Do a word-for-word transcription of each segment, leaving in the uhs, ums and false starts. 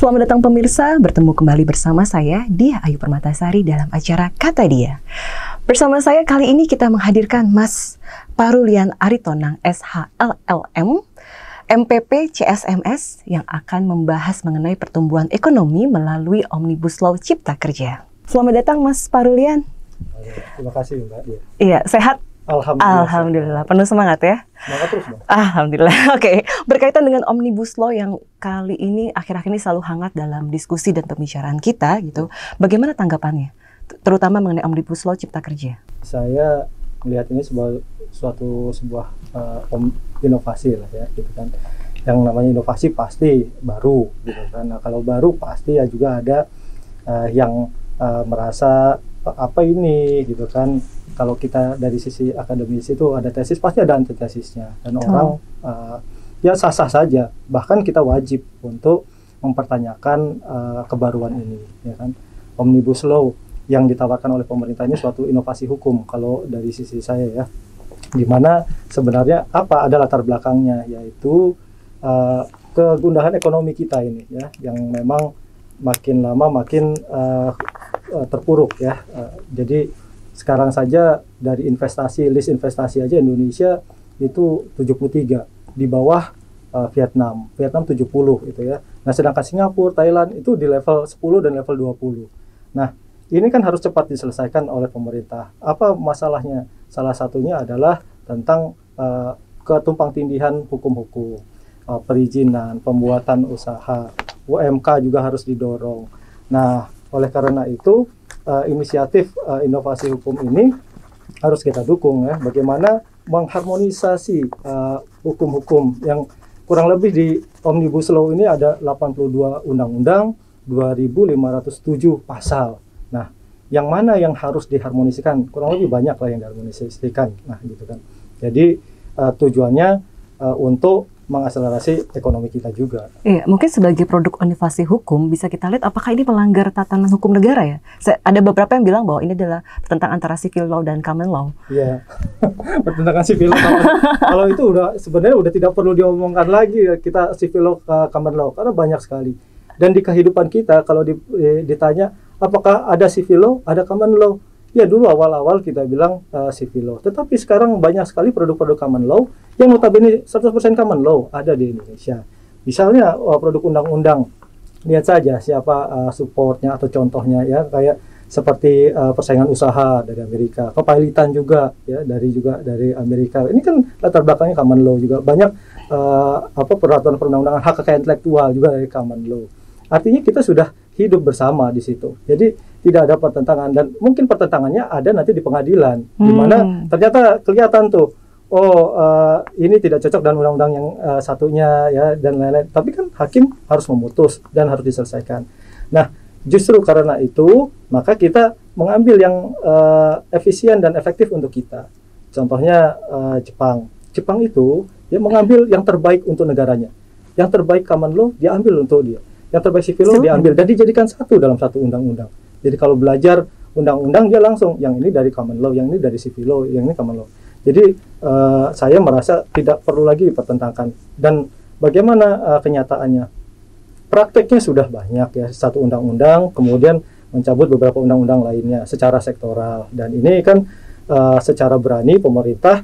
Selamat datang pemirsa, bertemu kembali bersama saya, Diah Ayu Permatasari dalam acara Kata Dia. Bersama saya kali ini kita menghadirkan Mas Parulian Aritonang S H L L M, M P P C S M S yang akan membahas mengenai pertumbuhan ekonomi melalui Omnibus Law Cipta Kerja. Selamat datang Mas Parulian. Terima kasih Mbak Diah. Iya, sehat? Alhamdulillah. Alhamdulillah, penuh semangat ya. Semangat terus Mbak. Alhamdulillah. Oke, okay. Berkaitan dengan Omnibus Law yang kali ini akhir-akhir ini selalu hangat dalam diskusi dan pembicaraan kita gitu. Bagaimana tanggapannya? Terutama mengenai Omnibus Law Cipta Kerja. Saya melihat ini sebuah suatu sebuah uh, om, inovasi lah ya gitu kan. Yang namanya inovasi pasti baru gitu kan. Nah, kalau baru pasti ya juga ada uh, yang uh, merasa apa ini gitu kan. Kalau kita dari sisi akademis itu ada tesis, pasti ada antitesisnya. Dan oh. orang uh, ya sah-sah saja. Bahkan kita wajib untuk mempertanyakan uh, kebaruan ini. Ya kan? Omnibus Law yang ditawarkan oleh pemerintah ini suatu inovasi hukum kalau dari sisi saya ya. Dimana sebenarnya apa ada latar belakangnya, yaitu uh, kegundahan ekonomi kita ini ya. Yang memang makin lama makin uh, uh, terpuruk ya. Uh, jadi sekarang saja dari investasi, list investasi aja Indonesia itu tujuh puluh tiga, di bawah uh, Vietnam. Vietnam tujuh puluh itu ya. Nah, sedangkan Singapura, Thailand itu di level sepuluh dan level dua puluh. Nah, ini kan harus cepat diselesaikan oleh pemerintah. Apa masalahnya? Salah satunya adalah tentang uh, ketumpangtindihan hukum-hukum, uh, perizinan, pembuatan usaha, U M K juga harus didorong. Nah, oleh karena itu Uh, inisiatif uh, inovasi hukum ini harus kita dukung ya. Bagaimana mengharmonisasi uh, hukum-hukum yang kurang lebih di Omnibus Law ini ada delapan puluh dua undang-undang, dua ribu lima ratus tujuh pasal. Nah, yang mana yang harus diharmonisikan? Kurang lebih banyak lah yang diharmonisasikan. Nah, gitu kan. Jadi uh, tujuannya uh, untuk mengakselerasi ekonomi kita juga. Iya, mungkin sebagai produk inovasi hukum bisa kita lihat apakah ini melanggar tatanan hukum negara ya? Ada beberapa yang bilang bahwa ini adalah pertentangan antara civil law dan common law. Iya, pertentangan civil law. Kalau itu udah sebenarnya udah tidak perlu diomongkan lagi ya, kita civil law ke common law karena banyak sekali. Dan di kehidupan kita kalau ditanya apakah ada civil law, ada common law? Ya dulu awal-awal kita bilang uh, civil law, tetapi sekarang banyak sekali produk-produk common law yang notabene seratus persen common law ada di Indonesia. Misalnya uh, produk undang-undang, lihat saja siapa uh, supportnya atau contohnya ya, kayak seperti uh, persaingan usaha dari Amerika, kepailitan juga ya dari juga dari Amerika. Ini kan latar belakangnya common law juga, banyak uh, apa peraturan perundang-undangan hak kekayaan intelektual juga dari common law. Artinya kita sudah hidup bersama di situ. Jadi tidak ada pertentangan, dan mungkin pertentangannya ada nanti di pengadilan, hmm. di mana ternyata kelihatan tuh, oh uh, ini tidak cocok dengan undang-undang yang uh, satunya ya dan lain-lain. Tapi kan hakim harus memutus dan harus diselesaikan. Nah, justru karena itu maka kita mengambil yang uh, efisien dan efektif untuk kita. Contohnya uh, Jepang. Jepang itu dia mengambil yang terbaik untuk negaranya. Yang terbaik common law diambil untuk dia. Yang terbaik civil law diambil dan dijadikan satu dalam satu undang-undang. Jadi kalau belajar undang-undang dia langsung yang ini dari common law, yang ini dari civil law, yang ini common law. Jadi uh, saya merasa tidak perlu lagi dipertentangkan. Dan bagaimana uh, kenyataannya? Prakteknya sudah banyak ya, satu undang-undang kemudian mencabut beberapa undang-undang lainnya secara sektoral. Dan ini kan uh, secara berani pemerintah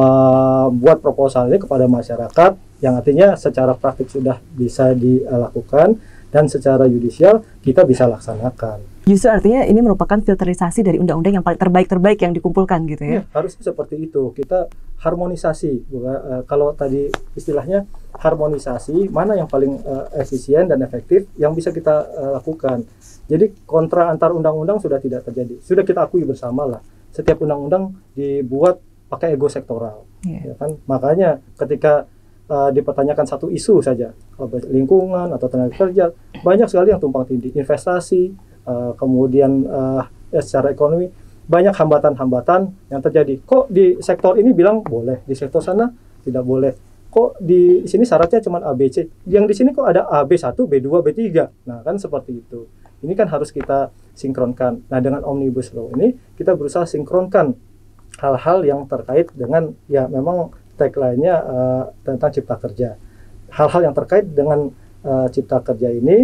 membuat proposal ini kepada masyarakat yang artinya secara praktik sudah bisa dilakukan dan secara yudisial kita bisa laksanakan. Justru artinya ini merupakan filterisasi dari undang-undang yang paling terbaik-terbaik yang dikumpulkan gitu ya? Ya, harusnya seperti itu. Kita harmonisasi. Uh, kalau tadi istilahnya harmonisasi, mana yang paling uh, efisien dan efektif yang bisa kita uh, lakukan. Jadi kontra antar undang-undang sudah tidak terjadi. Sudah kita akui bersama lah. Setiap undang-undang dibuat pakai ego sektoral. Yeah. Ya kan? Makanya ketika uh, dipertanyakan satu isu saja, lingkungan atau tenaga kerja, banyak sekali yang tumpang tindih. Investasi, Uh, kemudian uh, ya secara ekonomi banyak hambatan-hambatan yang terjadi. Kok di sektor ini bilang boleh, di sektor sana tidak boleh. Kok di sini syaratnya cuma A B C, yang di sini kok ada A B satu, B dua, B tiga. Nah kan seperti itu. Ini kan harus kita sinkronkan. Nah dengan Omnibus Law ini kita berusaha sinkronkan hal-hal yang terkait dengan ya memang tagline-nya uh, tentang cipta kerja. Hal-hal yang terkait dengan uh, cipta kerja ini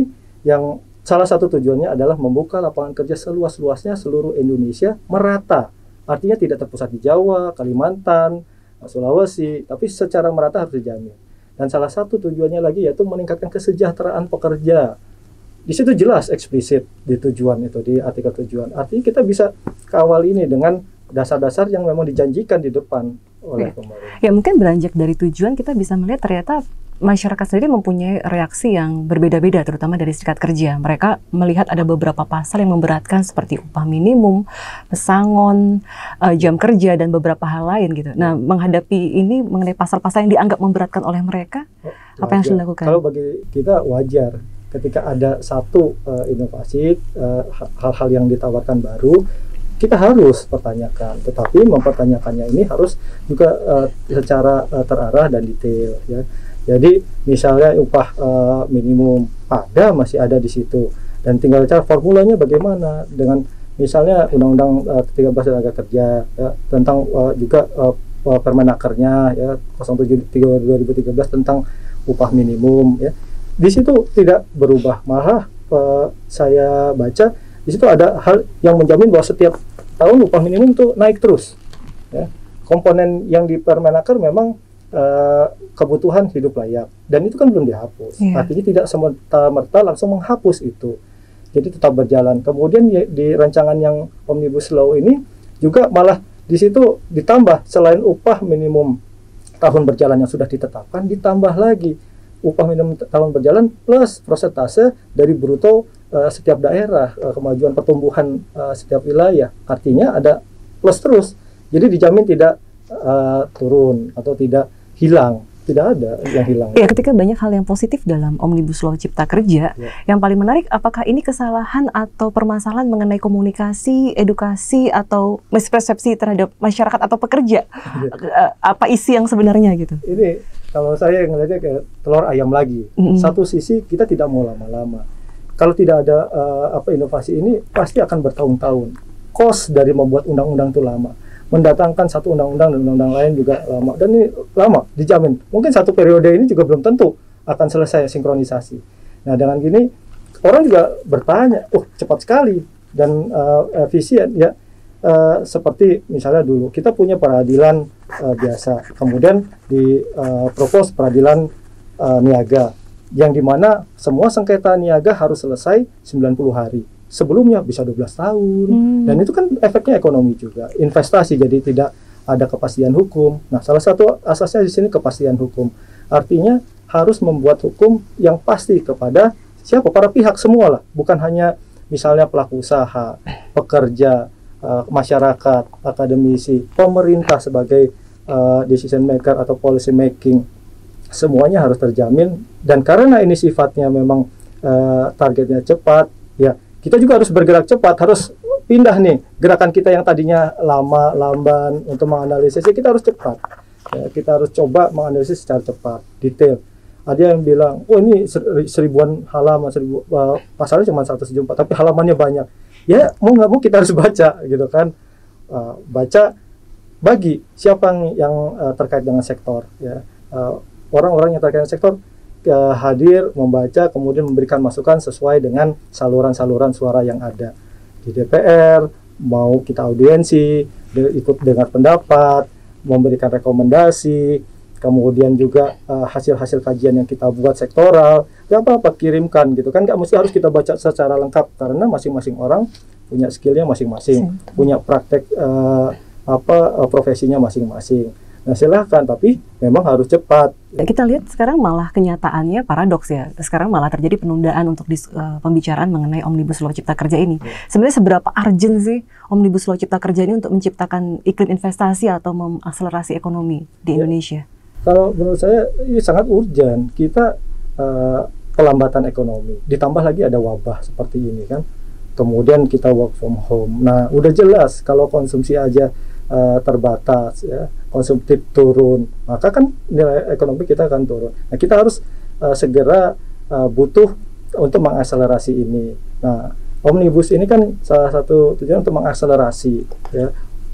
yang salah satu tujuannya adalah membuka lapangan kerja seluas-luasnya seluruh Indonesia merata. Artinya tidak terpusat di Jawa, Kalimantan, Sulawesi, tapi secara merata harus dijamin. Dan salah satu tujuannya lagi yaitu meningkatkan kesejahteraan pekerja. Di situ jelas eksplisit di tujuan itu, di artikel tujuan. Artinya kita bisa kawal ini dengan dasar-dasar yang memang dijanjikan di depan oleh ya. pemerintah. Ya mungkin beranjak dari tujuan kita bisa melihat ternyata masyarakat sendiri mempunyai reaksi yang berbeda-beda, terutama dari serikat kerja. Mereka melihat ada beberapa pasal yang memberatkan seperti upah minimum, pesangon, uh, jam kerja, dan beberapa hal lain gitu. Nah, menghadapi ini mengenai pasal-pasal yang dianggap memberatkan oleh mereka, oh, apa yang harus dilakukan? Kalau bagi kita wajar ketika ada satu uh, inovasi, uh, hal-hal yang ditawarkan baru, kita harus pertanyakan. Tetapi mempertanyakannya ini harus juga uh, secara uh, terarah dan detail, ya. Jadi misalnya upah uh, minimum ada, masih ada di situ, dan tinggal cara formulanya bagaimana dengan misalnya Undang-Undang uh, tiga belas Tenaga Kerja, ya, tentang uh, juga uh, Permenakernya ya nol tujuh dua ribu tiga belas tentang upah minimum, ya. Di situ tidak berubah, malah uh, saya baca di situ ada hal yang menjamin bahwa setiap tahun upah minimum itu naik terus, ya. Komponen yang di Permenaker memang Uh, kebutuhan hidup layak, dan itu kan belum dihapus. Yeah. Artinya tidak semerta-merta langsung menghapus itu, jadi tetap berjalan. Kemudian di, di rancangan yang Omnibus Law ini juga malah di situ ditambah, selain upah minimum tahun berjalan yang sudah ditetapkan, ditambah lagi upah minimum tahun berjalan plus persentase dari bruto uh, setiap daerah, uh, kemajuan pertumbuhan uh, setiap wilayah. Artinya ada plus terus, jadi dijamin tidak uh, turun atau tidak hilang, tidak ada yang hilang. Ya, ketika banyak hal yang positif dalam Omnibus Law Cipta Kerja, ya. Yang paling menarik, apakah ini kesalahan atau permasalahan mengenai komunikasi, edukasi, atau mispersepsi terhadap masyarakat atau pekerja? Ya. Apa isi yang sebenarnya gitu? Ini kalau saya ngelihatnya kayak telur ayam lagi. Mm-hmm. Satu sisi kita tidak mau lama-lama. Kalau tidak ada uh, apa inovasi ini, pasti akan bertahun-tahun. Cost dari membuat undang-undang itu lama. Mendatangkan satu undang-undang dan undang-undang lain juga lama, dan ini lama dijamin mungkin satu periode ini juga belum tentu akan selesai sinkronisasi. Nah, dengan gini orang juga bertanya, oh cepat sekali dan uh, efisien ya, uh, seperti misalnya dulu kita punya peradilan uh, biasa, kemudian di uh, propose peradilan uh, niaga yang dimana semua sengketa niaga harus selesai sembilan puluh hari. Sebelumnya bisa dua belas tahun, hmm. dan itu kan efeknya ekonomi juga, investasi, jadi tidak ada kepastian hukum. Nah, salah satu asasnya di sini kepastian hukum. Artinya harus membuat hukum yang pasti kepada siapa, para pihak semua lah, bukan hanya misalnya pelaku usaha, pekerja, uh, masyarakat, akademisi, pemerintah sebagai uh, decision maker atau policy making. Semuanya harus terjamin, dan karena ini sifatnya memang uh, targetnya cepat, ya. Kita juga harus bergerak cepat, harus pindah nih gerakan kita yang tadinya lama, lamban untuk menganalisis, kita harus cepat. Ya, kita harus coba menganalisis secara cepat, detail. Ada yang bilang, oh ini seribuan halaman, seribu, uh, pasalnya cuma seratus tujuh puluh empat, tapi halamannya banyak. Ya mau nggak mau kita harus baca, gitu kan? Uh, baca bagi siapa yang uh, terkait dengan sektor, ya. Uh, orang-orang yang terkait dengan sektor Uh, hadir, membaca, kemudian memberikan masukan sesuai dengan saluran-saluran suara yang ada di D P R, mau kita audiensi, de- ikut dengar pendapat, memberikan rekomendasi, kemudian juga uh, hasil-hasil kajian yang kita buat sektoral, gak apa-apa kirimkan gitu kan, gak mesti harus kita baca secara lengkap karena masing-masing orang punya skillnya masing-masing, Sim. punya praktek uh, apa uh, profesinya masing-masing. Nah silahkan, tapi memang harus cepat. Kita lihat sekarang malah kenyataannya paradoks ya. Sekarang malah terjadi penundaan untuk dis, uh, pembicaraan mengenai Omnibus Law Cipta Kerja ini. Ya. Sebenarnya seberapa urgent sih Omnibus Law Cipta Kerja ini untuk menciptakan iklim investasi atau mengakselerasi ekonomi di ya. Indonesia? Kalau menurut saya ini sangat urgent. Kita uh, pelambatan ekonomi, ditambah lagi ada wabah seperti ini kan. Kemudian kita work from home. Nah udah jelas kalau konsumsi aja Uh, terbatas, ya, konsumtif turun, maka kan nilai ekonomi kita akan turun. Nah, kita harus uh, segera uh, butuh untuk mengakselerasi ini. Nah, Omnibus ini kan salah satu tujuan untuk mengakselerasi. Ya.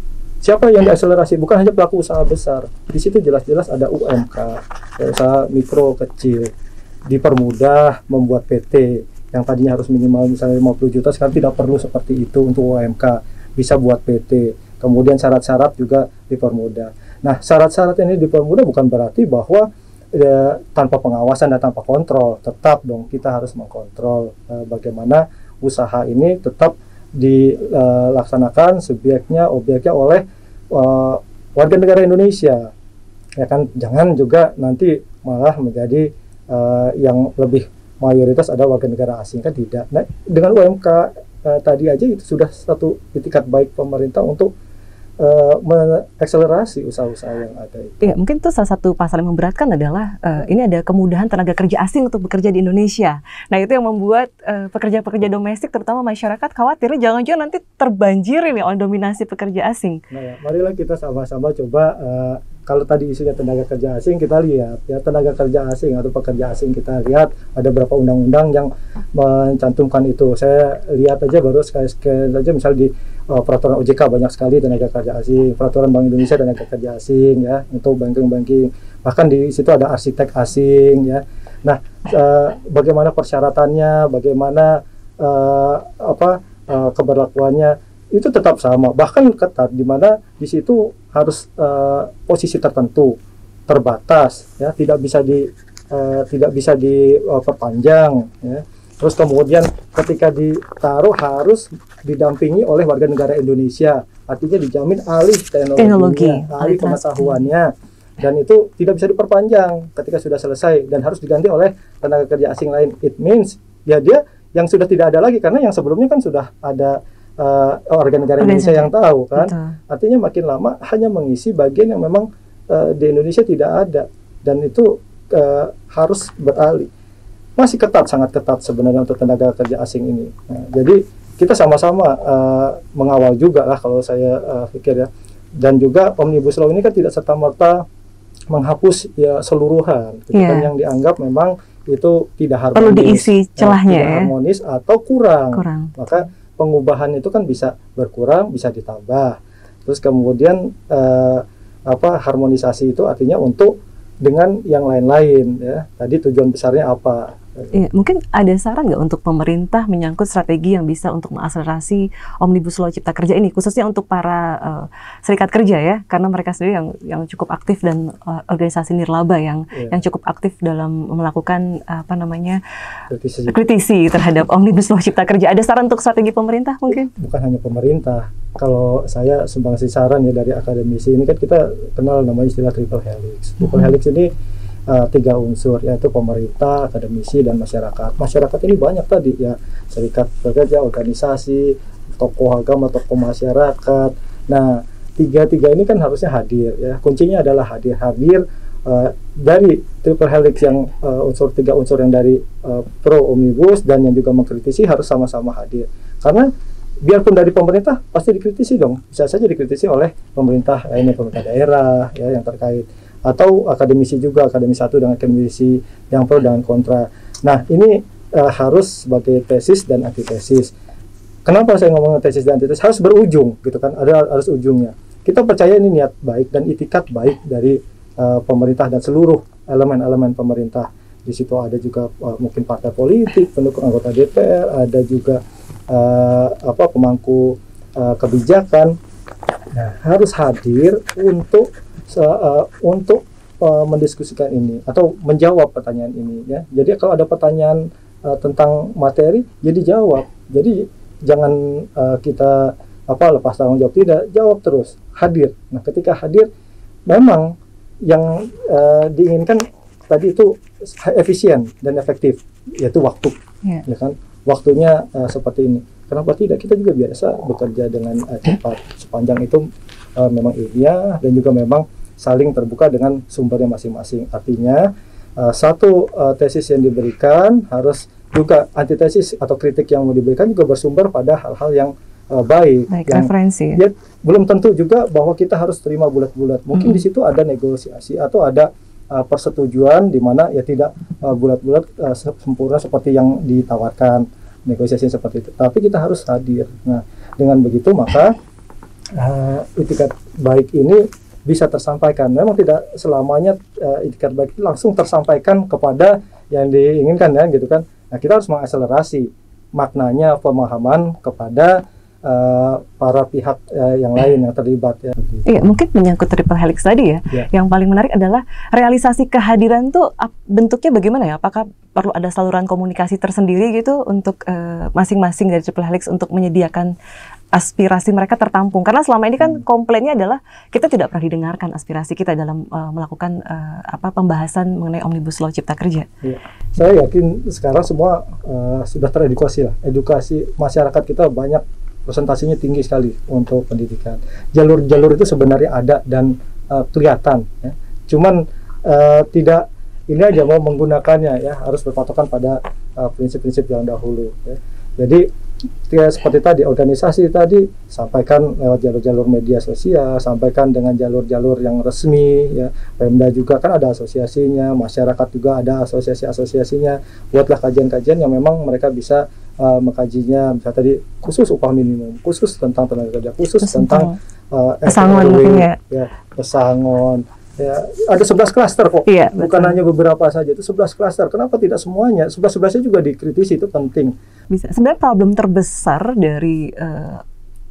Siapa yang diakselerasi? Bukan hanya pelaku usaha besar. Di situ jelas-jelas ada U M K, ya, usaha mikro kecil, dipermudah membuat P T. yang tadinya harus minimal misalnya lima puluh juta, sekarang tidak perlu seperti itu untuk U M K, bisa buat P T. Kemudian syarat-syarat juga dipermudah. Nah, syarat-syarat ini dipermudah bukan berarti bahwa ya, tanpa pengawasan dan tanpa kontrol. Tetap dong kita harus mengkontrol uh, bagaimana usaha ini tetap dilaksanakan uh, subjeknya, objeknya oleh uh, warga negara Indonesia. Ya kan, jangan juga nanti malah menjadi uh, yang lebih mayoritas ada warga negara asing, kan tidak. Nah, dengan U M K uh, tadi aja itu sudah satu itikat baik pemerintah untuk Uh, mengakselerasi usaha-usaha yang ada itu. Ya, mungkin itu salah satu pasal yang memberatkan adalah uh, ini ada kemudahan tenaga kerja asing untuk bekerja di Indonesia. Nah, itu yang membuat uh, pekerja-pekerja domestik terutama masyarakat khawatir jangan-jangan nanti terbanjiri nih oleh dominasi pekerja asing. Nah, ya, marilah kita sama-sama coba uh, kalau tadi isunya tenaga kerja asing, kita lihat ya tenaga kerja asing atau pekerja asing, kita lihat ada beberapa undang-undang yang mencantumkan itu. Saya lihat aja baru sekali-sekali aja misal di uh, peraturan O J K banyak sekali tenaga kerja asing, peraturan Bank Indonesia tenaga kerja asing ya untuk banking-banking, bahkan di situ ada arsitek asing ya. Nah, uh, bagaimana persyaratannya, bagaimana uh, apa uh, keberlakuannya itu tetap sama, bahkan ketat, di mana di situ harus uh, posisi tertentu, terbatas ya, tidak bisa di uh, tidak bisa diperpanjang uh, ya. Terus kemudian ketika ditaruh harus didampingi oleh warga negara Indonesia, artinya dijamin alih teknologinya, alih pengetahuannya, dan itu tidak bisa diperpanjang ketika sudah selesai dan harus diganti oleh tenaga kerja asing lain. It means ya dia yang sudah tidak ada lagi, karena yang sebelumnya kan sudah ada uh, warga negara Indonesia yang tahu kan. Betul. Artinya makin lama hanya mengisi bagian yang memang uh, di Indonesia tidak ada, dan itu uh, harus beralih. Masih ketat, sangat ketat sebenarnya untuk tenaga kerja asing ini. Nah, jadi kita sama-sama uh, mengawal juga lah kalau saya uh, pikir ya. Dan juga Omnibus Law ini kan tidak serta-merta menghapus ya seluruhan, gitu yeah. kan, yang dianggap memang itu tidak harmonis, perlu diisi celahnya ya, tidak ya. harmonis atau kurang. kurang. Maka pengubahan itu kan bisa berkurang, bisa ditambah. Terus kemudian uh, apa harmonisasi itu artinya untuk dengan yang lain-lain ya. Tadi tujuan besarnya apa? Ya, mungkin ada saran nggak untuk pemerintah menyangkut strategi yang bisa untuk mengakselerasi Omnibus Law Cipta Kerja ini, khususnya untuk para uh, serikat kerja ya, karena mereka sendiri yang yang cukup aktif dan uh, organisasi nirlaba yang yeah. yang cukup aktif dalam melakukan uh, apa namanya kritisi. kritisi terhadap Omnibus Law Cipta Kerja. Ada saran untuk strategi pemerintah mungkin? Bukan hanya pemerintah. Kalau saya sumbangsi saran ya dari akademisi ini, kan kita kenal namanya istilah triple helix. Triple mm-hmm. helix ini Uh, tiga unsur, yaitu pemerintah, akademisi, dan masyarakat. Masyarakat ini banyak tadi ya, serikat pekerja, organisasi, tokoh agama, tokoh masyarakat. Nah, tiga-tiga ini kan harusnya hadir ya. Kuncinya adalah hadir-hadir uh, dari triple helix yang uh, unsur tiga unsur yang dari uh, pro omnibus dan yang juga mengkritisi harus sama-sama hadir. Karena biarpun dari pemerintah pasti dikritisi dong, bisa saja dikritisi oleh pemerintah, ya, ini pemerintah daerah ya yang terkait, atau akademisi juga, akademisi satu dengan akademisi yang pro dan kontra. Nah, ini uh, harus sebagai tesis dan antitesis. Kenapa saya ngomong tesis dan antitesis? Harus berujung, gitu kan? Ada harus ujungnya. Kita percaya ini niat baik dan itikat baik dari uh, pemerintah dan seluruh elemen-elemen pemerintah. Di situ ada juga uh, mungkin partai politik, pendukung anggota D P R, ada juga uh, apa pemangku uh, kebijakan. Nah, harus hadir untuk So, uh, untuk uh, mendiskusikan ini atau menjawab pertanyaan ini ya. Jadi kalau ada pertanyaan uh, tentang materi, jadi jawab. Jadi jangan uh, kita apa lepas tanggung jawab, tidak, jawab terus, hadir. Nah, ketika hadir memang yang uh, diinginkan tadi itu efisien dan efektif, yaitu waktu. Yeah. Ya kan? Waktunya uh, seperti ini. Kenapa tidak? Kita juga biasa bekerja dengan uh, cepat. Sepanjang itu uh, memang ilmiah dan juga memang saling terbuka dengan sumbernya masing-masing. Artinya uh, satu uh, tesis yang diberikan harus juga antitesis atau kritik yang mau diberikan juga bersumber pada hal-hal yang uh, baik. Baik, yang referensi. Ya, belum tentu juga bahwa kita harus terima bulat-bulat. Mungkin hmm. di situ ada negosiasi atau ada uh, persetujuan di mana ya tidak uh, bulat-bulat uh, sempurna seperti yang ditawarkan, negosiasi seperti itu. Tapi kita harus hadir. Nah, dengan begitu maka uh, itikat baik ini bisa tersampaikan. Memang tidak selamanya uh, itikat baik itu langsung tersampaikan kepada yang diinginkan ya, gitu kan. Nah, kita harus mengakselerasi maknanya pemahaman kepada uh, para pihak uh, yang lain yang terlibat ya. Iya, mungkin menyangkut triple helix tadi ya. Ya. Yang paling menarik adalah realisasi kehadiran tuh ap- bentuknya bagaimana ya? Apakah perlu ada saluran komunikasi tersendiri gitu untuk uh, masing-masing dari triple helix untuk menyediakan aspirasi mereka tertampung? Karena selama ini kan komplainnya adalah kita tidak pernah didengarkan aspirasi kita dalam uh, melakukan uh, apa pembahasan mengenai Omnibus Law Cipta Kerja. Ya. Saya yakin sekarang semua uh, sudah teredukasi lah. Edukasi masyarakat kita banyak, presentasinya tinggi sekali untuk pendidikan. Jalur-jalur itu sebenarnya ada dan uh, kelihatan. Ya. Cuman uh, tidak ini aja mau menggunakannya ya, harus berpatokan pada uh, prinsip-prinsip yang dahulu. Ya. Jadi ya, seperti tadi organisasi tadi sampaikan lewat jalur-jalur media sosial, sampaikan dengan jalur-jalur yang resmi ya. Pemda juga kan ada asosiasinya, masyarakat juga ada asosiasi-asosiasinya. Buatlah kajian-kajian yang memang mereka bisa uh, mengkajinya, misalnya tadi khusus upah minimum, khusus tentang tenaga kerja, khusus Terus tentang uh, pesangon mungkin ya. ya, pesangon. Ya, ada sebelas klaster kok, iya, bukan betul. hanya beberapa saja, itu sebelas klaster. Kenapa tidak semuanya? sebelas-sebelasnya juga dikritisi, itu penting. Bisa. Sebenarnya problem terbesar dari uh,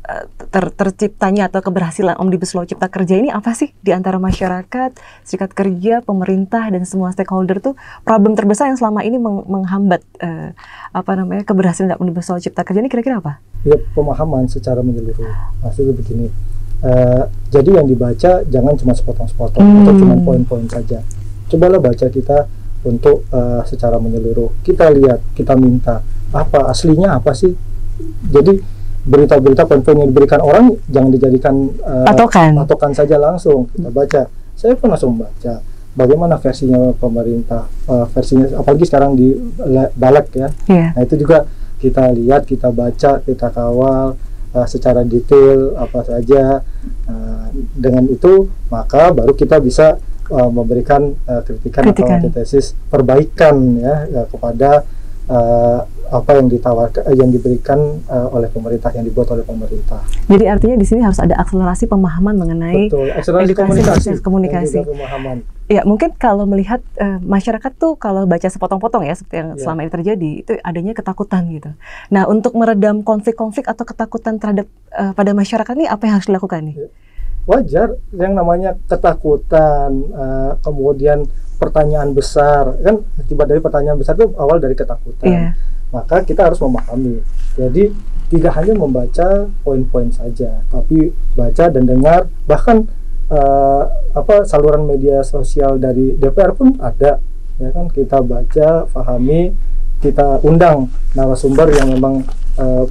ter terciptanya atau keberhasilan Omnibus Law Cipta Kerja ini apa sih di antara masyarakat, serikat kerja, pemerintah dan semua stakeholder tuh problem terbesar yang selama ini meng menghambat uh, apa namanya keberhasilan Omnibus Law Cipta Kerja ini kira-kira apa? Ya, pemahaman secara menyeluruh. Maksudnya begini. Uh, jadi yang dibaca jangan cuma sepotong-sepotong hmm. atau cuma poin-poin saja. Cobalah baca kita untuk uh, secara menyeluruh. Kita lihat, kita minta apa aslinya apa sih. Jadi berita-berita poin-poin yang diberikan orang jangan dijadikan uh, patokan. patokan saja langsung. Kita baca. Saya pun langsung baca bagaimana versinya pemerintah, uh, versinya apalagi sekarang di balik ya. Yeah. Nah itu juga kita lihat, kita baca, kita kawal. Uh, secara detail apa saja, uh, dengan itu maka baru kita bisa uh, memberikan uh, kritikan, kritikan atau antetesis perbaikan ya, ya kepada uh, apa yang ditawarkan, uh, yang diberikan uh, oleh pemerintah, yang dibuat oleh pemerintah. Jadi artinya di sini harus ada akselerasi pemahaman mengenai Betul, akselerasi edukasi, komunikasi, komunikasi. pemahaman. Ya mungkin kalau melihat uh, masyarakat tuh kalau baca sepotong-potong ya seperti yang yeah. selama ini terjadi itu adanya ketakutan gitu. Nah untuk meredam konflik-konflik atau ketakutan terhadap uh, pada masyarakat ini apa yang harus dilakukan nih? Yeah. Wajar yang namanya ketakutan, uh, kemudian pertanyaan besar kan akibat dari pertanyaan besar itu awal dari ketakutan. Yeah. Maka kita harus memahami. Jadi tidak hanya membaca poin-poin saja, tapi baca dan dengar bahkan Uh, apa saluran media sosial dari D P R pun ada ya kan, kita baca, pahami, kita undang narasumber yang memang uh,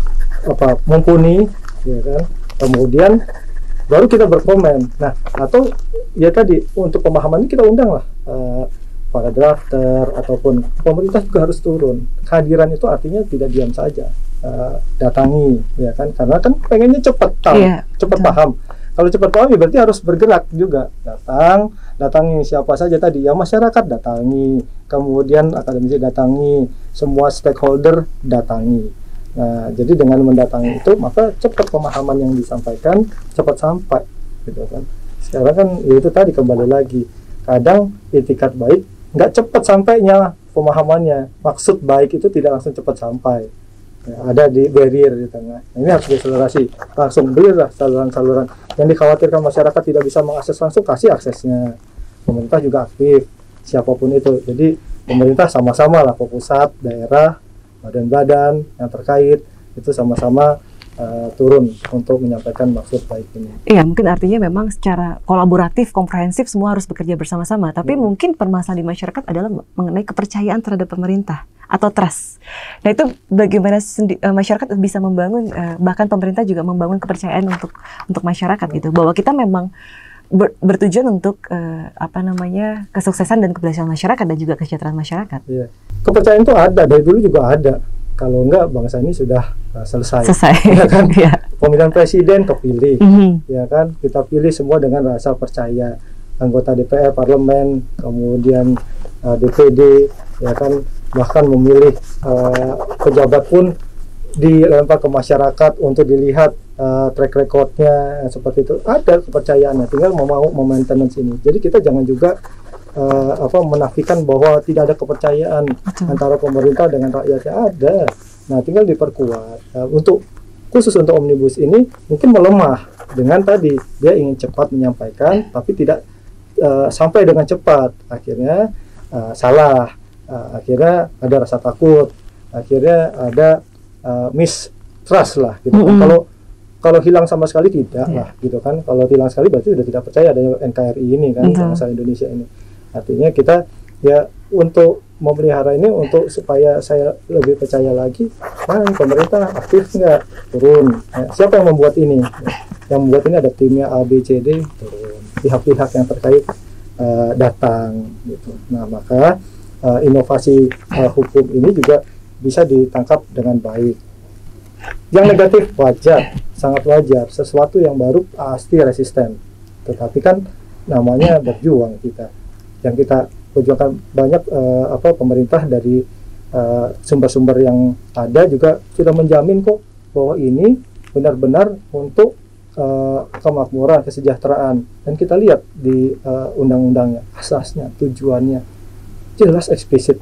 apa mumpuni ya kan, kemudian baru kita berkomen. Nah atau ya tadi untuk pemahaman ini kita undang lah uh, para drafter ataupun pemerintah juga harus turun. Kehadiran itu artinya tidak diam saja, uh, datangi ya kan, karena kan pengennya cepat tahu, yeah, cepat betul. Paham. Kalau cepat paham ya berarti harus bergerak juga, datang, datangi siapa saja tadi ya, masyarakat datangi, kemudian akademisi datangi, semua stakeholder datangi. Nah jadi dengan mendatangi itu maka cepat pemahaman yang disampaikan cepat sampai gitu kan. Sekarang kan ya itu tadi kembali lagi, kadang itikat baik nggak cepat sampainya pemahamannya, maksud baik itu tidak langsung cepat sampai. Ya, ada di barrier di tengah. Nah, ini harus diakselerasi. Langsung berilah saluran-saluran. Yang dikhawatirkan masyarakat tidak bisa mengakses langsung, kasih aksesnya. Pemerintah juga aktif, siapapun itu. Jadi pemerintah sama-sama lah, pusat, daerah, badan-badan yang terkait itu sama-sama uh, turun untuk menyampaikan maksud baik ini. Iya, mungkin artinya memang secara kolaboratif, komprehensif semua harus bekerja bersama-sama. Tapi hmm. mungkin permasalahan di masyarakat adalah mengenai kepercayaan terhadap pemerintah atau trust. Nah itu bagaimana sendi- uh, masyarakat bisa membangun, uh, bahkan pemerintah juga membangun kepercayaan untuk untuk masyarakat hmm. gitu, bahwa kita memang ber, bertujuan untuk uh, apa namanya kesuksesan dan keberhasilan masyarakat dan juga kesejahteraan masyarakat. Iya. Kepercayaan itu ada dari dulu juga ada. Kalau enggak bangsa ini sudah uh, selesai. Selesai. Ya kan? Yeah. Pemilihan presiden kepilih, mm-hmm. ya kan? Kita pilih semua dengan rasa percaya. Anggota D P R, parlemen, kemudian uh, D P D, ya kan? Bahkan memilih uh, pejabat pun dilempar ke masyarakat untuk dilihat uh, track recordnya seperti itu. Ada kepercayaannya, tinggal mau mau maintenance ini. Jadi kita jangan juga uh, apa menafikan bahwa tidak ada kepercayaan Betul. antara pemerintah dengan rakyatnya, ada. Nah, tinggal diperkuat. Uh, untuk khusus untuk omnibus ini mungkin melemah dengan tadi dia ingin cepat menyampaikan, tapi tidak uh, sampai dengan cepat. Akhirnya uh, salah. Uh, akhirnya ada rasa takut. Akhirnya ada uh, mistrust lah. Gitu. Mm-hmm. Kalau Kalau hilang sama sekali tidak yeah. lah, gitu kan. Kalau hilang sekali berarti sudah tidak percaya adanya N K R I ini kan, mm-hmm. bangsa Indonesia ini. Artinya kita ya untuk memelihara ini, untuk supaya saya lebih percaya lagi, nah pemerintah aktif nggak, turun. Nah, siapa yang membuat ini? Yang membuat ini ada timnya A, B, C, D, turun. Pihak-pihak yang terkait uh, datang, gitu. Nah maka uh, inovasi uh, hukum ini juga bisa ditangkap dengan baik. Yang negatif wajar, sangat wajar. Sesuatu yang baru pasti resisten. Tetapi kan namanya berjuang kita. Yang kita perjuangkan banyak uh, apa pemerintah dari uh, sumber-sumber yang ada juga sudah menjamin kok bahwa ini benar-benar untuk uh, kemakmuran, kesejahteraan. Dan kita lihat di uh, undang-undangnya, asasnya, tujuannya jelas eksplisit.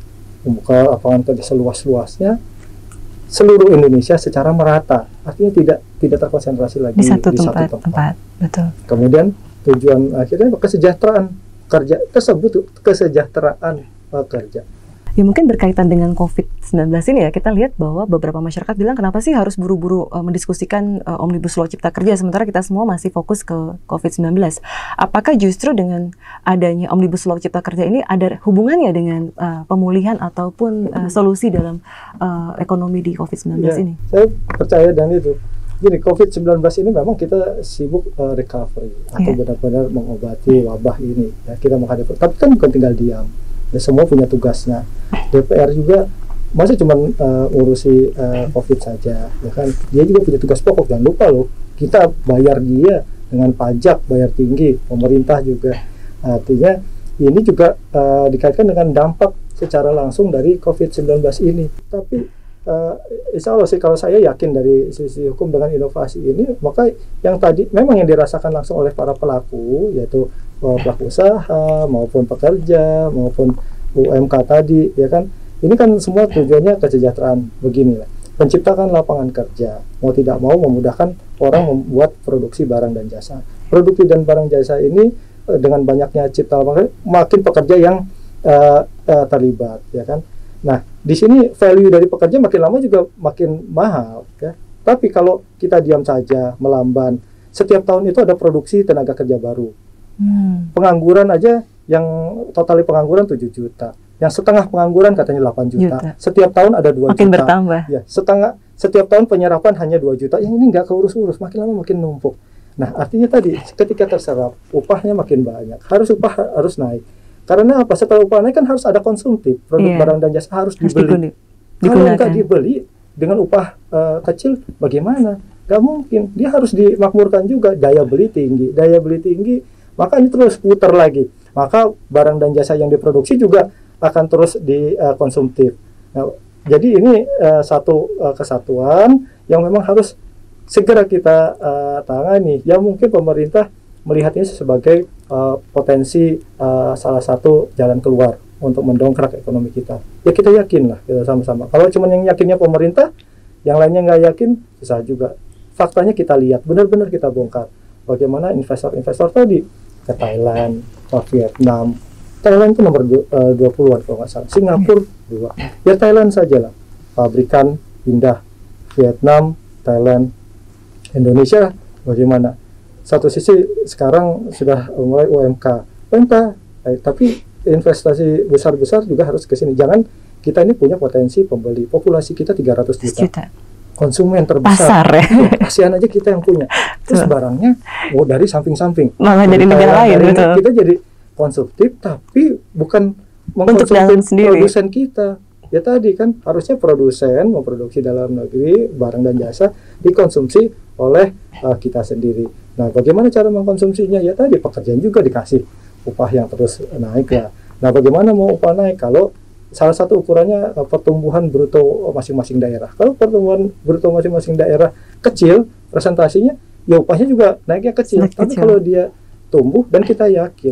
Membuka lapangan kerja seluas-luasnya seluruh Indonesia secara merata, artinya tidak tidak terkonsentrasi lagi di satu, di tempat, satu tempat. tempat. Betul. Kemudian tujuan akhirnya kesejahteraan kerja tersebut, kesejahteraan pekerja. Ya mungkin berkaitan dengan covid sembilan belas ini ya, kita lihat bahwa beberapa masyarakat bilang kenapa sih harus buru-buru uh, mendiskusikan uh, Omnibus Law Cipta Kerja sementara kita semua masih fokus ke covid sembilan belas. Apakah justru dengan adanya Omnibus Law Cipta Kerja ini ada hubungannya dengan uh, pemulihan ataupun uh, solusi dalam uh, ekonomi di covid sembilan belas ya, ini? Saya percaya dan itu. Gini, covid sembilan belas ini memang kita sibuk uh, recovery atau yeah. benar-benar mengobati wabah ini. Ya, kita menghadapi, tapi kan bukan tinggal diam. Ya, semua punya tugasnya. D P R juga masa cuma uh, ngurusi uh, COVID saja, ya kan? Dia juga punya tugas pokok. Jangan lupa loh, kita bayar dia dengan pajak, bayar tinggi. Pemerintah juga. Artinya ini juga uh, dikaitkan dengan dampak secara langsung dari covid sembilan belas ini. Tapi uh, insya Allah sih, kalau saya yakin dari sisi hukum dengan inovasi ini, maka yang tadi memang yang dirasakan langsung oleh para pelaku, yaitu pelaku usaha maupun pekerja maupun U M K tadi, ya kan, ini kan semua tujuannya kesejahteraan. Beginilah, menciptakan lapangan kerja, mau tidak mau memudahkan orang membuat produksi barang dan jasa. Produksi dan barang jasa ini dengan banyaknya cipta lapangan, makin pekerja yang uh, uh, terlibat, ya kan. Nah, di sini value dari pekerja makin lama juga makin mahal, ya. Tapi kalau kita diam saja, melamban, setiap tahun itu ada produksi tenaga kerja baru. Hmm. Pengangguran aja yang totalnya pengangguran tujuh juta. Yang setengah pengangguran katanya delapan juta. Juta. Setiap tahun ada dua makin juta. Bertambah. Ya, setengah setiap tahun penyerapan hanya dua juta. Yang ini nggak keurus-urus, makin lama makin numpuk. Nah, artinya tadi ketika terserap, upahnya makin banyak. Harus upah harus naik. Karena apa? Setelah upah naik kan harus ada konsumtif. Produk yeah. barang dan jasa harus, harus dibeli. Kalau nggak dibeli dengan upah uh, kecil, bagaimana? Nggak mungkin. Dia harus dimakmurkan juga. Daya beli tinggi. Daya beli tinggi, maka ini terus putar lagi. Maka barang dan jasa yang diproduksi juga akan terus dikonsumtif. Uh, nah, jadi ini uh, satu uh, kesatuan yang memang harus segera kita uh, tangani. Ya mungkin pemerintah melihat ini sebagai uh, potensi uh, salah satu jalan keluar untuk mendongkrak ekonomi kita. Ya kita yakin lah, kita sama-sama. Kalau cuma yang yakinnya pemerintah, yang lainnya nggak yakin, susah juga. Faktanya kita lihat, benar-benar kita bongkar. Bagaimana investor-investor tadi ke Thailand, ke Vietnam. Thailand itu nomor dua puluhan kalau nggak salah. Singapura dua. Ya Thailand saja lah. Pabrikan pindah. Vietnam, Thailand, Indonesia bagaimana? Satu sisi sekarang sudah mulai U M K. U M K, eh, tapi investasi besar-besar juga harus ke sini. Jangan, kita ini punya potensi pembeli. Populasi kita tiga ratus juta. Juta. Konsumen terbesar. Pasar ya. ASEAN aja kita yang punya. Terus barangnya oh dari samping-samping. Malah dari negara lain, betul. Kita jadi konsumtif, tapi bukan mengkonsumtif produsen kita. Ya tadi kan harusnya produsen memproduksi dalam negeri barang dan jasa dikonsumsi oleh uh, kita sendiri. Nah, bagaimana cara mengkonsumsinya? Ya tadi pekerjaan juga dikasih upah yang terus naik ya. Nah, bagaimana mau upah naik kalau salah satu ukurannya uh, pertumbuhan bruto masing-masing daerah. Kalau pertumbuhan bruto masing-masing daerah kecil presentasinya, ya upahnya juga naiknya kecil. Naik Tapi kecil. kalau dia tumbuh, dan kita yakin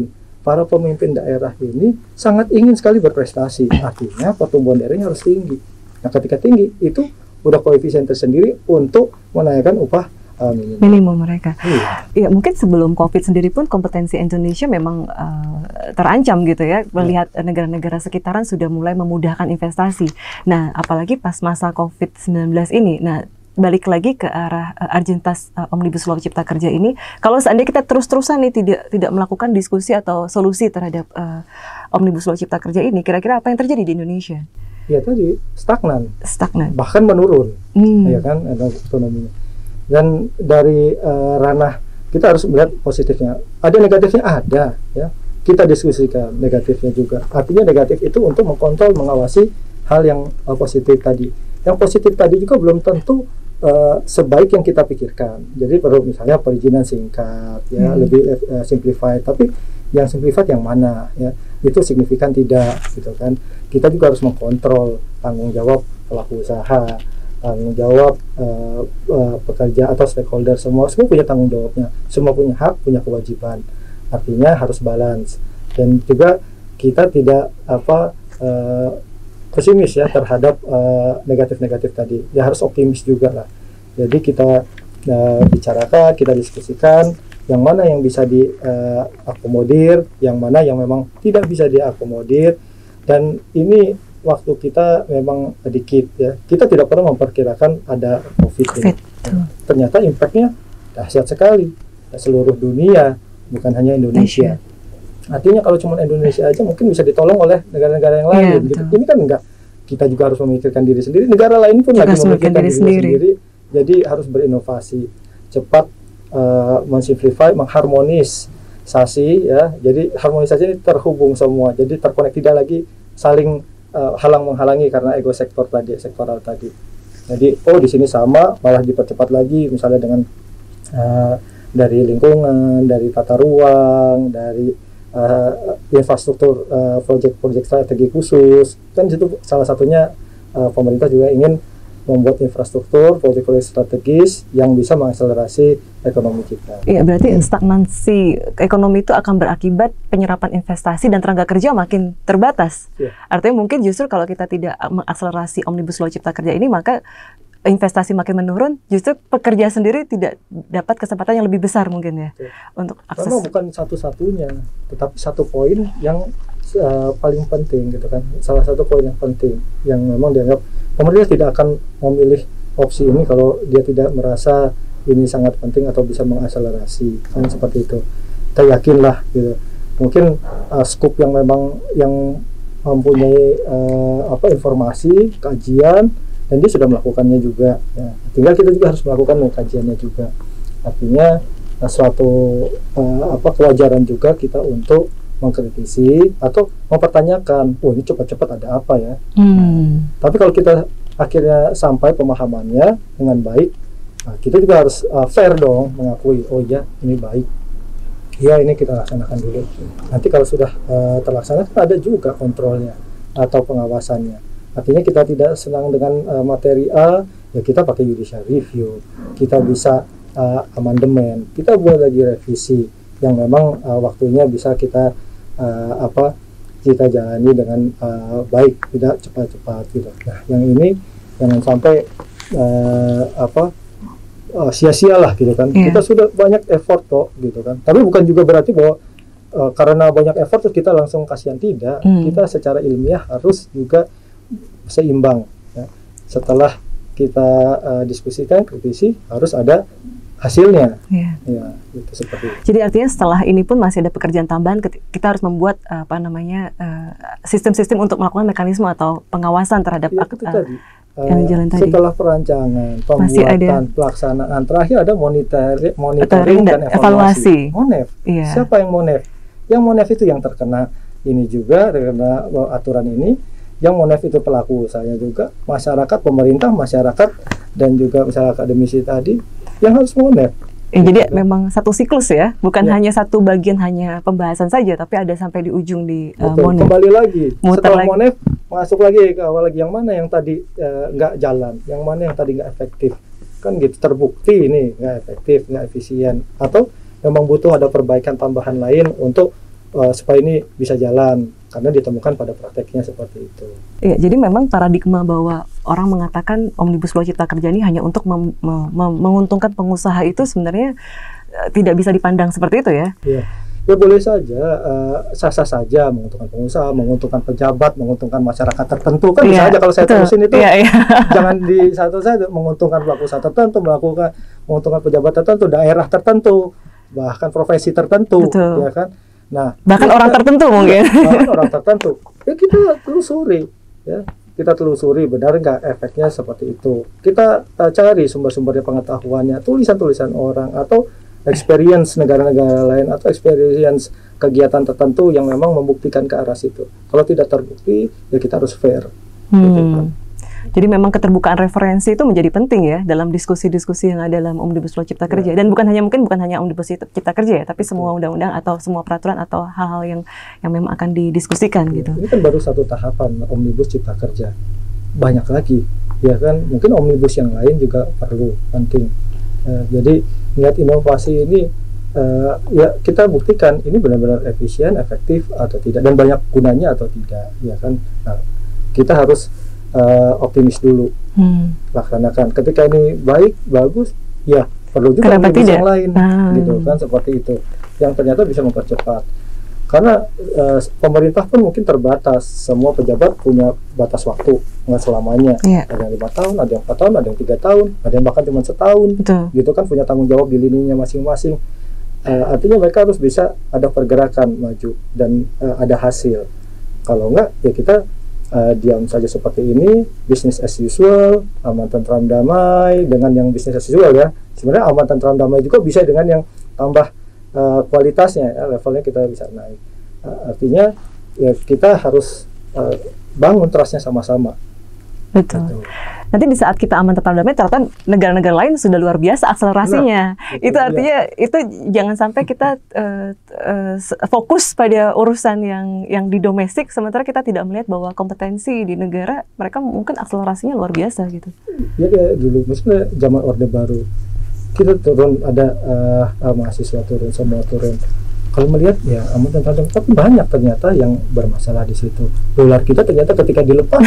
para pemimpin daerah ini sangat ingin sekali berprestasi. Artinya pertumbuhan daerahnya harus tinggi. Nah, ketika tinggi itu udah koefisien tersendiri untuk menaikkan upah uh, minimum. minimum mereka. Iya. Ya, mungkin sebelum COVID sendiri pun kompetensi Indonesia memang uh, terancam gitu ya, melihat negara-negara sekitaran sudah mulai memudahkan investasi. Nah, apalagi pas masa COVID sembilan belas ini. Nah, balik lagi ke arah uh, urgentas uh, Omnibus Law Cipta Kerja ini, kalau seandainya kita terus-terusan nih tidak tidak melakukan diskusi atau solusi terhadap uh, Omnibus Law Cipta Kerja ini, kira-kira apa yang terjadi di Indonesia? Ya tadi stagnan, Stagnan. bahkan menurun, Hmm. ya kan ekonominya. Dan dari uh, ranah kita harus melihat positifnya. Ada negatifnya, ada ya. Kita diskusikan negatifnya juga. Artinya negatif itu untuk mengkontrol, mengawasi hal yang uh, positif tadi. Yang positif tadi juga belum tentu Uh, sebaik yang kita pikirkan. Jadi perlu misalnya perizinan singkat, ya hmm. lebih uh, simplified. Tapi yang simplified yang mana? Ya itu signifikan tidak, gitu kan? Kita juga harus mengkontrol tanggung jawab pelaku usaha, tanggung jawab uh, uh, pekerja atau stakeholder. Semua semua punya tanggung jawabnya, semua punya hak, punya kewajiban. Artinya harus balance. Dan juga kita tidak apa uh, pesimis ya terhadap uh, negatif-negatif tadi. Ya harus optimis juga lah. Jadi kita uh, bicarakan, kita diskusikan yang mana yang bisa diakomodir, uh, yang mana yang memang tidak bisa diakomodir. Dan ini waktu kita memang dikit ya. Kita tidak pernah memperkirakan ada COVID, COVID. ini. Ternyata impact-nya dahsyat sekali. Seluruh dunia, bukan hanya Indonesia. Artinya kalau cuma Indonesia aja mungkin bisa ditolong oleh negara-negara yang lain. Ya, gitu. Ini kan enggak. Kita juga harus memikirkan diri sendiri. Negara lain pun juga lagi memikirkan diri, diri sendiri. sendiri. Jadi harus berinovasi, cepat uh, mensimplify, mengharmonisasi ya. Jadi harmonisasi ini terhubung semua. Jadi terkonek, tidak lagi saling uh, halang menghalangi karena ego sektor tadi, sektoral tadi. Jadi oh di sini sama, malah dipercepat lagi misalnya dengan uh, dari lingkungan, dari tata ruang, dari Uh, infrastruktur, uh, proyek-proyek strategi khusus. Kan itu salah satunya uh, pemerintah juga ingin membuat infrastruktur, proyek-proyek strategis yang bisa mengakselerasi ekonomi kita. Iya, berarti stagnansi ekonomi itu akan berakibat penyerapan investasi dan tenaga kerja makin terbatas. Ya. Artinya mungkin justru kalau kita tidak mengakselerasi Omnibus Law Cipta Kerja ini, maka investasi makin menurun, justru pekerja sendiri tidak dapat kesempatan yang lebih besar mungkin ya, ya. Untuk akses. Memang bukan satu-satunya, tetapi satu poin yang uh, paling penting gitu kan. Salah satu poin yang penting yang memang dianggap pemerintah tidak akan memilih opsi ini kalau dia tidak merasa ini sangat penting atau bisa mengakselerasi, kan seperti itu. Kita yakinlah gitu. Mungkin uh, scoop yang memang yang mempunyai uh, apa informasi, kajian, dan dia sudah melakukannya juga ya. Tinggal kita juga harus melakukan kajiannya juga. Artinya uh, suatu uh, apa kewajaran juga kita untuk mengkritisi atau mempertanyakan, oh ini cepat-cepat ada apa ya. hmm. Nah, tapi kalau kita akhirnya sampai pemahamannya dengan baik, nah, kita juga harus uh, fair dong mengakui, oh iya ini baik, ya ini kita laksanakan dulu. Nanti kalau sudah uh, terlaksana kan ada juga kontrolnya atau pengawasannya. Artinya kita tidak senang dengan uh, materi A, ya kita pakai judicial review, kita bisa uh, amandemen, kita buat lagi revisi yang memang uh, waktunya bisa kita uh, apa kita jalani dengan uh, baik, tidak cepat-cepat gitu. Nah, yang ini jangan sampai uh, apa uh, sia-sia lah gitu kan. Yeah. Kita sudah banyak effort kok gitu kan. Tapi bukan juga berarti bahwa uh, karena banyak effort terus kita langsung kasihan, tidak. Mm. Kita secara ilmiah harus juga seimbang ya. Setelah kita uh, diskusikan, kritisi, harus ada hasilnya. Ya, ya gitu, seperti itu. Jadi artinya setelah ini pun masih ada pekerjaan tambahan, kita harus membuat uh, apa namanya sistem-sistem uh, untuk melakukan mekanisme atau pengawasan terhadap ya, ak- itu tadi. Uh, yang jalan tadi. Setelah perancangan, pembuatan, pelaksanaan, terakhir ada monitari, monitoring dan, dan evaluasi. Monef. Ya. Siapa yang monef? Yang monef itu yang terkena ini juga terkena aturan ini. Yang monef itu pelaku usahanya juga, masyarakat, pemerintah, masyarakat, dan juga misalnya akademisi tadi yang harus monef. Ya, jadi memang satu siklus ya, bukan ya. hanya satu bagian hanya pembahasan saja, tapi ada sampai di ujung di uh, monef. Kembali lagi, Muter setelah lagi. monef masuk lagi ke awal lagi, yang mana yang tadi nggak uh, jalan, yang mana yang tadi nggak efektif, kan gitu, terbukti ini nggak efektif, nggak efisien, atau memang butuh ada perbaikan tambahan lain untuk uh, supaya ini bisa jalan karena ditemukan pada prakteknya seperti itu. Iya, jadi memang paradigma bahwa orang mengatakan Omnibus Law Cipta Kerja ini hanya untuk mem- mem- mem- menguntungkan pengusaha itu sebenarnya uh, tidak bisa dipandang seperti itu ya? Iya. Ya boleh saja, uh, sah-sah saja menguntungkan pengusaha, menguntungkan pejabat, menguntungkan masyarakat tertentu kan bisa yeah, aja kalau saya betul. terusin itu yeah, yeah. jangan di satu saja menguntungkan pelaku usaha tertentu, melakukan menguntungkan pejabat tertentu, daerah tertentu, bahkan profesi tertentu, betul. ya kan? Nah bahkan orang tertentu mungkin. Bahkan orang tertentu, ya kita telusuri, ya kita telusuri benar nggak efeknya seperti itu. Kita uh, cari sumber-sumbernya pengetahuannya, tulisan-tulisan orang atau experience negara-negara lain atau experience kegiatan tertentu yang memang membuktikan ke arah situ. Kalau tidak terbukti, ya kita harus fair. Hmm. Gitu kan. Jadi memang keterbukaan referensi itu menjadi penting ya dalam diskusi-diskusi yang ada dalam Omnibus Law Cipta Kerja. Ya. Dan bukan hanya mungkin bukan hanya Omnibus Cipta Kerja ya, tapi semua undang-undang atau semua peraturan atau hal-hal yang yang memang akan didiskusikan ya, gitu. Ini kan baru satu tahapan Omnibus Cipta Kerja. Banyak lagi, ya kan? Mungkin Omnibus yang lain juga perlu, penting. Uh, jadi niat inovasi ini uh, ya kita buktikan ini benar-benar efisien, efektif atau tidak dan banyak gunanya atau tidak, ya kan? Nah, kita harus uh, optimis dulu, hmm. laksanakan. Ketika ini baik, bagus, ya perlu juga Omnibus yang lain, hmm. gitu kan? Seperti itu, yang ternyata bisa mempercepat. Karena uh, pemerintah pun mungkin terbatas, semua pejabat punya batas waktu, nggak selamanya. Yeah. Ada yang lima tahun, ada yang empat tahun, ada yang tiga tahun, ada yang bahkan cuma setahun. Betul. Gitu kan punya tanggung jawab di lininya masing-masing. Uh, artinya mereka harus bisa ada pergerakan maju dan uh, ada hasil. Kalau nggak, ya kita uh, diam saja seperti ini, business as usual, aman tentram damai dengan yang business as usual ya. Sebenarnya aman tentram damai juga bisa dengan yang tambah Uh, kualitasnya, ya, levelnya kita bisa naik. Uh, artinya ya kita harus uh, bangun trustnya sama-sama. Betul. Gitu. Nanti di saat kita aman tentram damai, ternyata negara-negara lain sudah luar biasa akselerasinya. Nah, itu, itu artinya ya. Itu jangan sampai kita uh, uh, fokus pada urusan yang yang di domestik, sementara kita tidak melihat bahwa kompetensi di negara mereka mungkin akselerasinya luar biasa gitu. Ya kayak dulu, misalnya zaman Orde Baru. Kita turun, ada uh, uh, mahasiswa turun, semua turun. Kalau melihat ya aman tentram damai, tapi banyak ternyata yang bermasalah di situ. Dolar kita ternyata ketika dilepas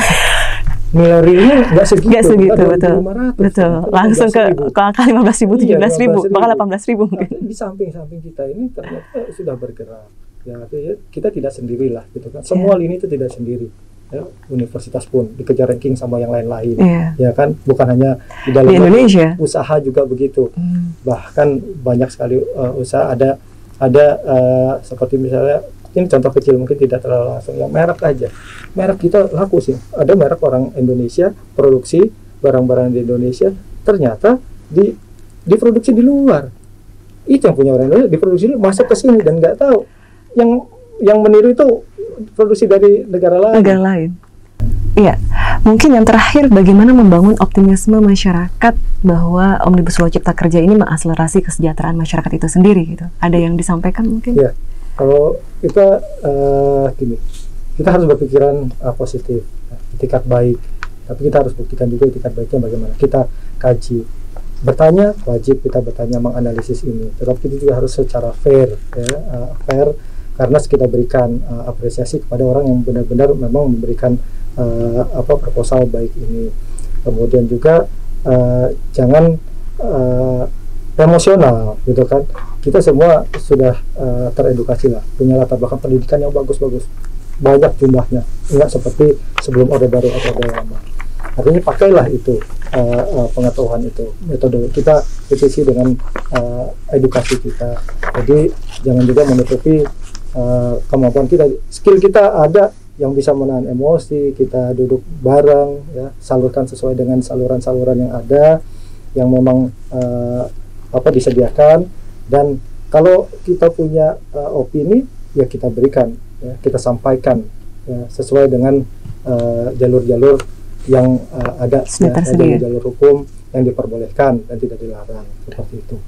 nilai realnya nggak segitu, nggak segitu, betul, betul. Langsung ke ke angka lima belas ribu, tujuh belas ribu, bahkan delapan belas ribu mungkin. Di samping-samping kita ini ternyata sudah bergerak. Ya, kita tidak sendirilah, gitu kan. Semua yeah. lini itu tidak sendiri. Ya, universitas pun dikejar ranking sama yang lain-lain, yeah. ya kan, bukan hanya di dalam di Indonesia, usaha juga begitu, mm. bahkan banyak sekali uh, usaha ada ada uh, seperti misalnya ini contoh kecil mungkin tidak terlalu langsung, yang merek aja, merek kita laku sih, ada merek orang Indonesia produksi barang-barang di Indonesia ternyata di diproduksi di luar, itu yang punya orang Indonesia diproduksi masuk ke sini dan nggak tahu, yang yang meniru itu produksi dari negara lain. Negara lain. Iya. Mungkin yang terakhir, bagaimana membangun optimisme masyarakat bahwa Omnibus Law Cipta Kerja ini mengakselerasi kesejahteraan masyarakat itu sendiri gitu. Ada yang disampaikan mungkin? Iya. Kalau kita uh, gini, kita harus berpikiran uh, positif, itikat baik. Tapi kita harus buktikan juga itikat baiknya bagaimana. Kita kaji. Bertanya wajib kita bertanya, menganalisis ini. Tetapi kita juga harus secara fair, ya, uh, fair. Karena kita berikan uh, apresiasi kepada orang yang benar-benar memang memberikan uh, apa proposal baik ini. Kemudian juga uh, jangan uh, emosional, gitu kan. Kita semua sudah uh, teredukasi lah, punya latar belakang pendidikan yang bagus-bagus, banyak jumlahnya, enggak seperti sebelum Orde Baru atau Orde Lama. Artinya pakailah itu uh, uh, pengetahuan itu, metode kita isi dengan uh, edukasi kita. Jadi jangan juga menutupi Uh, kemampuan kita, skill kita ada yang bisa menahan emosi, kita duduk bareng, ya, salurkan sesuai dengan saluran-saluran yang ada, yang memang uh, apa disediakan, dan kalau kita punya uh, opini, ya kita berikan, ya, kita sampaikan, ya, sesuai dengan uh, jalur-jalur yang uh, ada, ya, jalur-jalur hukum yang diperbolehkan dan tidak dilarang, seperti itu.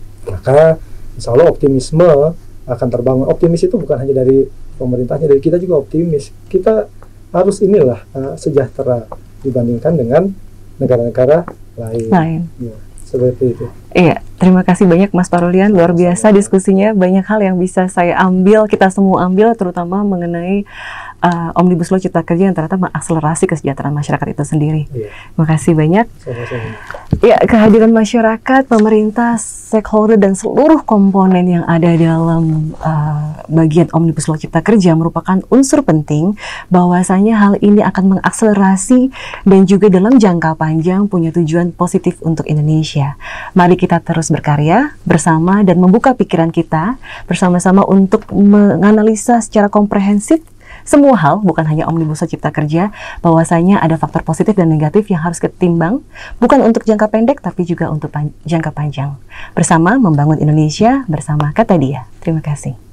Maka insya Allah optimisme akan terbangun. Optimis itu bukan hanya dari pemerintahnya, dari kita juga optimis. Kita harus inilah uh, sejahtera dibandingkan dengan negara-negara lain. lain. Ya. seperti itu. Iya, terima kasih banyak Mas Parulian, luar biasa diskusinya, banyak hal yang bisa saya ambil, kita semua ambil, terutama mengenai uh, Omnibus Law Cipta Kerja yang ternyata mengakselerasi kesejahteraan masyarakat itu sendiri. Iya. Terima kasih banyak. Sama-sama. Ya, kehadiran masyarakat, pemerintah, stakeholder, dan seluruh komponen yang ada dalam uh, bagian Omnibus Law Cipta Kerja merupakan unsur penting bahwasanya hal ini akan mengakselerasi dan juga dalam jangka panjang punya tujuan positif untuk Indonesia. Mari kita terus berkarya bersama dan membuka pikiran kita bersama-sama untuk menganalisa secara komprehensif semua hal, bukan hanya Omnibus Law Cipta Kerja, bahwasanya ada faktor positif dan negatif yang harus ketimbang, bukan untuk jangka pendek, tapi juga untuk pan jangka panjang. Bersama membangun Indonesia, bersama Kata Dia. Terima kasih.